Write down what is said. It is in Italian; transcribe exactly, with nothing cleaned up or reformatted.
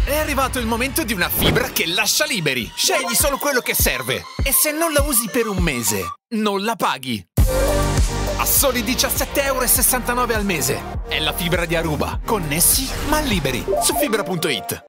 È arrivato il momento di una fibra che lascia liberi. Scegli solo quello che serve. E se non la usi per un mese, non la paghi. A soli diciassette e sessantanove euro al mese. È la fibra di Aruba. Connessi ma liberi. Su fibra punto it.